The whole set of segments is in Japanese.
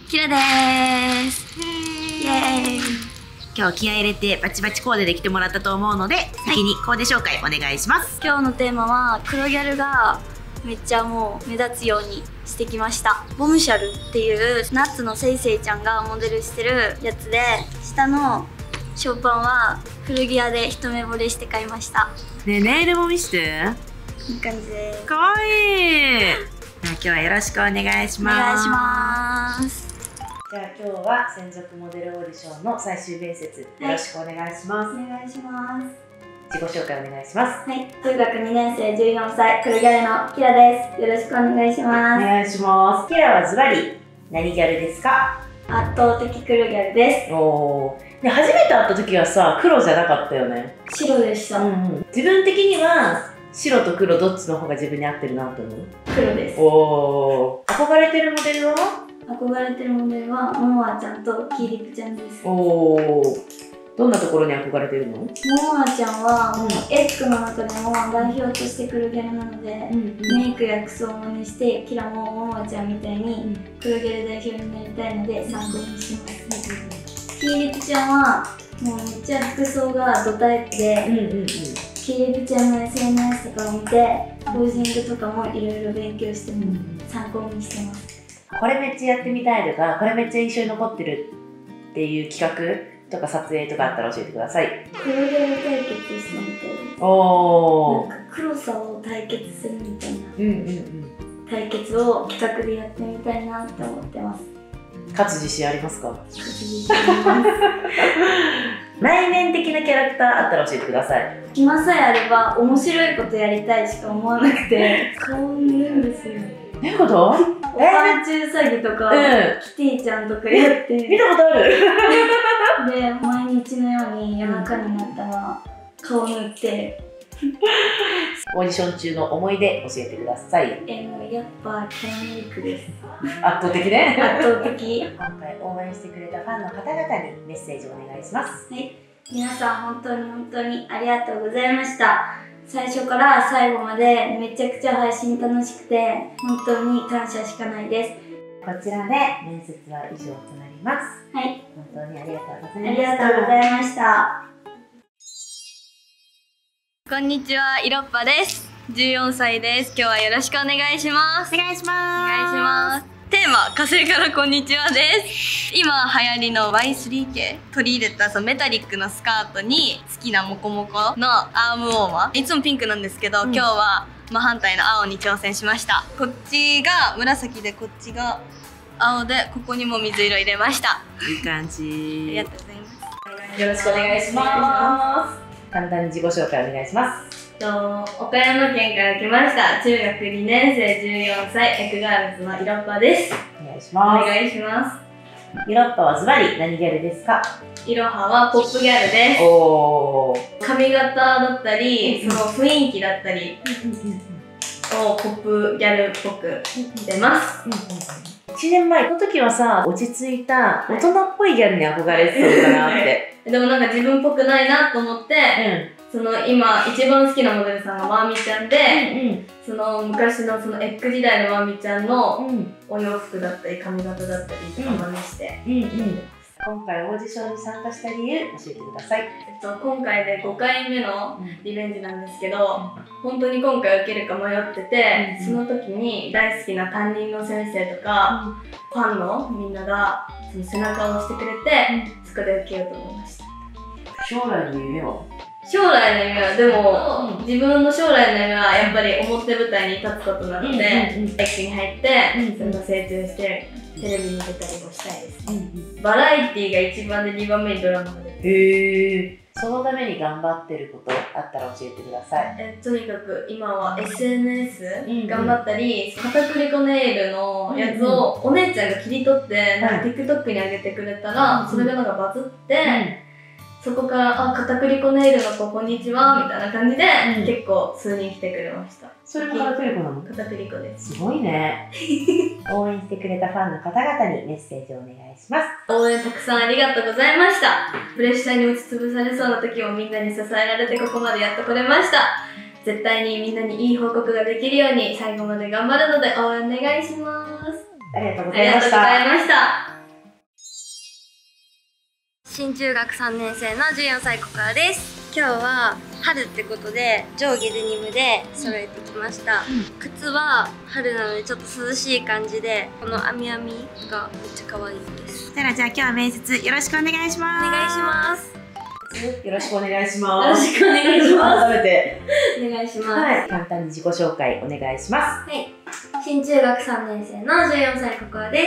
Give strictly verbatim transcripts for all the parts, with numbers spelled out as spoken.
キラでーす。イエーイ。今日気合い入れてバチバチコーデで来てもらったと思うので、はい、先にコーデ紹介お願いします。 今日のテーマは黒ギャルがめっちゃもう目立つようにしてきました。ボムシャルっていうナッツのせいせいちゃんがモデルしてるやつで、下のショーパンは古着屋で一目惚れして買いました。 ねえ、ネイルも見して。 いい感じです。 かわいい。今日はよろしくお願いします。 お願いします。 じゃあ今日は専属モデルオーディションの最終面接、よろしくお願いします。 お願いします。 自己紹介お願いします。 はい、中学にねん生じゅうよんさい黒ギャルのキラです。よろしくお願いします。 お願いします。キラはズバリ何ギャルですか？ 圧倒的黒ギャルです。 おー。で、初めて会った時はさ、黒じゃなかったよね。 白でした。うんうん、 自分的には白と黒どっちの方が自分に合ってるなと思う？ 黒です。 おー。憧れてるモデルは？ 憧れてるモデルはモモアちゃんとキーリプちゃんです。 おー。どんなところに憧れてるの？モモアちゃんはもうエッグの中でも代表として黒ギャルなので、うんうん、メイクや服装を真似してキラもモモアちゃんみたいに黒ギャル代表になりたいので参考にします。うんうん、キーリプちゃんはもうめっちゃ服装がドタイプで、うんうんうん、キーリプちゃんの エスエヌエス とかを見てポージングとかもいろいろ勉強して参考にしてます。 これめっちゃやってみたいとか、これめっちゃ印象に残ってるっていう企画とか撮影とかあったら教えてください。 黒ギャル対決してみたいです。 おー。 なんか黒さを対決するみたいな、 うんうんうん、 対決を企画でやってみたいなって思ってます。 勝つ自信ありますか？ 勝つ自信あります。 内面的なキャラクターあったら教えてください。 暇さえあれば面白いことやりたいしか思わなくて顔に塗るんですよ。 どういうこと？ おぱんちゅうさぎとか、うん、キティちゃんとかやって見たことあるで、毎日のように夜中になったら顔塗ってオーディション中の思い出教えてください。 えー、やっぱキャラメイクです。 圧倒的ね。 圧倒的。 今回応援してくれたファンの方々にメッセージをお願いします。 はい、皆さん本当に本当にありがとうございました。最初から最後までめちゃくちゃ配信楽しくて本当に感謝しかないです。 こちらで面接は以上となります。 はい。 本当にありがとうございました。 ありがとうございました。こんにちは、イロッパです。じゅうよんさいです。今日はよろしくお願いします。 お願いします。 お願いします。テーマ、火星からこんにちはです。今流行りの ワイスリー 系取り入れたそのメタリックのスカートに好きなモコモコのアームウォーマー。いつもピンクなんですけど、うん、今日は真反対の青に挑戦しました。こっちが紫でこっちが青で、ここにも水色入れました。 いい感じ。 ありがとうございます。 よろしくお願いします。簡単に自己紹介お願いします。 岡山県から来ました中学にねん生じゅうよんさいエクガールズのイロッパです。 お願いします。 お願いします。 イロッパはズバリ何ギャルですか？ イロハはポップギャルです。 おー。 髪型だったり、その雰囲気だったりをポップギャルっぽくしてます。 いちねんまえの時はさ、落ち着いた大人っぽいギャルに憧れてたのかなって。 でもなんか自分っぽくないなと思って、うん、その今一番好きなモデルさんがまーみちゃんで、うんうん、その昔のそのエッグ時代のまーみちゃんのお洋服だったり髪型だったりとか真似して、うんうんうん、 今回オーディションに参加した理由教えてください。 えっと、今回でごかいめのリベンジなんですけど、うん、本当に今回受けるか迷ってて、うんうん、その時に大好きな担任の先生とか、うん、ファンのみんながその背中を押してくれて、うん、そこで受けようと思いました。 将来の夢は？将来の夢はでも、うん、自分の将来の夢はやっぱり表舞台に立つことなので、エッグに入って、その成長してテレビに出たりもしたいです、うんうん、バラエティーがいちばんでにばんめにドラマが出てる。 へー。そのために頑張ってることあったら教えてください。 えとにかく今は エスエヌエス 頑張ったり、うんうん、片栗粉ネイルのやつをお姉ちゃんが切り取ってなんか TikTok に上げてくれたら、うん、それがなんかバズって、うん、そこから「あ、片栗粉ネイルの子こんにちは」みたいな感じで、うん、結構数人来てくれました。 それも片栗粉なの？ 片栗粉です。 すごいね。応援してくれたファンの方々にメッセージをお願いします。 応援たくさんありがとうございました。プレッシャーに打ちつぶされそうな時もみんなに支えられてここまでやっと来れました。絶対にみんなにいい報告ができるように最後まで頑張るので応援お願いします。 ありがとうございました。 ありがとうございました。 新中学さんねん生のじゅうよんさいここあです。今日は春ってことで上下デニムで揃えてきました、うん、靴は春なのでちょっと涼しい感じで、この編み編みがめっちゃ可愛いです。 じゃあじゃあ今日は面接よろしくお願いします。 お願いします。 よろしくお願いします。 よろしくお願いします。 改めてお願いします。 はい、簡単に自己紹介お願いします。 はい、新中学さんねん生のじゅうよんさいここあです。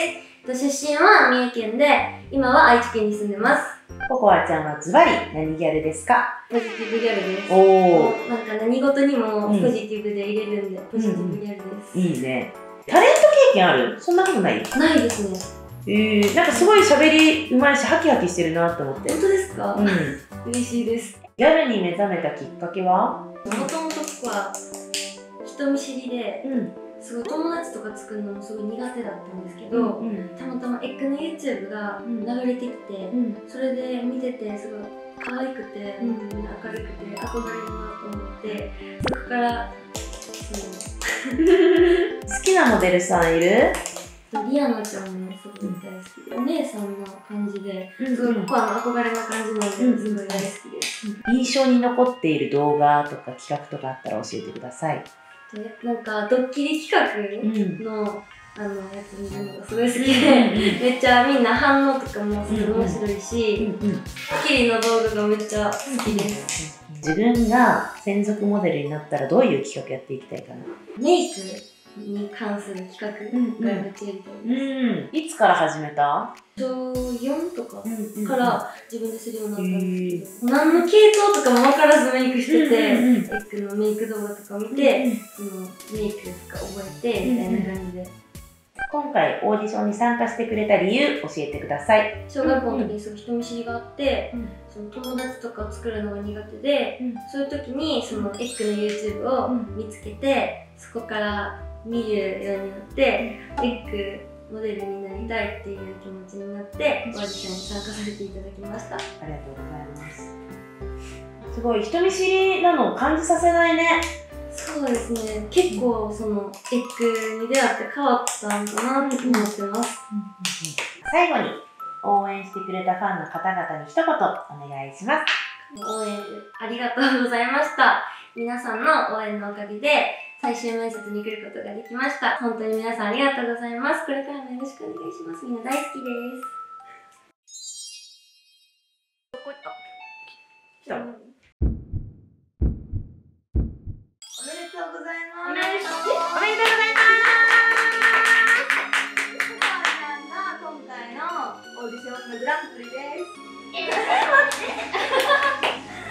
出身は三重県で、今は愛知県に住んでます。 ココアちゃんはズバリ何ギャルですか？ ポジティブギャルです。 おお。 なんか何事にもポジティブで入れるんで、うん、ポジティブギャルです、 うんうん。いいね。タレント経験ある？そんなことない？ ないですね。 えー、なんかすごい喋りうまいしハキハキしてるなと思って。 本当ですか？ うん。 嬉しいです。 ギャルに目覚めたきっかけは？ もともと僕は人見知りで、うん、すごい友達とか作るのもすごい苦手だったんですけど、うんうん、たまたまエッグの YouTube が流れてきて、うん、それで見ててすごい可愛くて、うん、明るくて憧れるなと思って、そこからその好きなモデルさんいる？ リアナちゃんね、すごい大好きで、お姉さんの感じで、すごいココアの憧れな感じなので、すごい大好きです。 印象に残っている動画とか企画とかあったら教えてください。 なんかドッキリ企画の、うん、あのやつ見るのがすごい好きで、めっちゃみんな反応とかもすごい面白いし、ドッキリの動画がめっちゃ好きです。 自分が専属モデルになったらどういう企画やっていきたいかな？ メイクに関する企画がめっちゃやりたいです。うん、 いつから始めた？ 小よんとかから自分でするようになったんですけど、何の系統とかも分からずメイクしてて、エッグのメイク動画とかを見て、そのメイクとか覚えてみたいな感じで。 今回オーディションに参加してくれた理由教えてください。 小学校の時にすごい人見知りがあって、その友達とかを作るのが苦手で、そういう時にそのエッグの YouTube を見つけて、そこから見るようになって、エッグモデルになりたいっていう気持ちになって、オーディションに参加させていただきました。ありがとうございます。すごい人見知りなのを感じさせないね。 そうですね。結構そのエッグに出会って変わったんかなって思ってます。 最後に応援してくれたファンの方々に一言お願いします。 応援ありがとうございました。皆さんの応援のおかげで最終面接に来ることができました。本当に皆さんありがとうございます。これからもよろしくお願いします。みんな大好きです。どこ行った？来た。おめでとうございます。おめでとうございます。ココアちゃんが今回のオーディションのグランプリです。え、待って。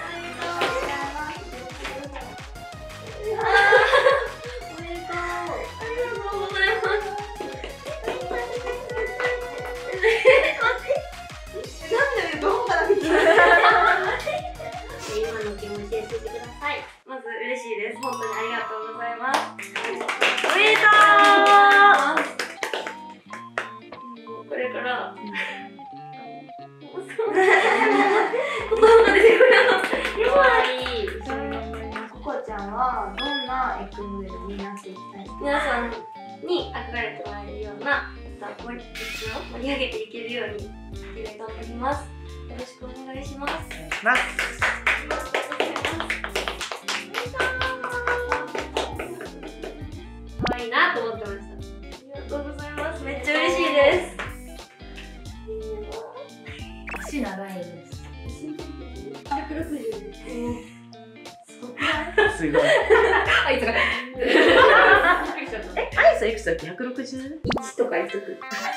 嬉しいです。本当にありがとうございます。おめでとう。これから、言葉が出てくるの。かわいい。ココちゃんはどんなエッグモデルになっていきたい？皆さんに憧れてもらえるような、盛り盛り上げていけるようにできると思います。よろしくお願いします。お願いします。可愛いなと思ってました。ありがとうございます。めっちゃ嬉しいです。足長いです。ひゃくろくじゅうです。すごくない？すごい。あいつが。 え、アイスいくつだっけ？ひゃくろくじゅう？ いちとか言っとく。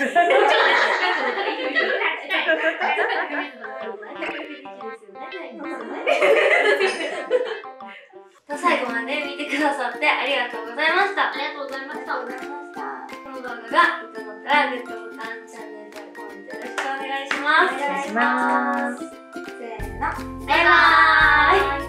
最後まで見てくださってありがとうございました。ありがとうございました。この動画がいいと思ったらグッドボタン、チャンネル登録、コメントよろしくお願いします。 お願いします。 せーの、バイバーイ。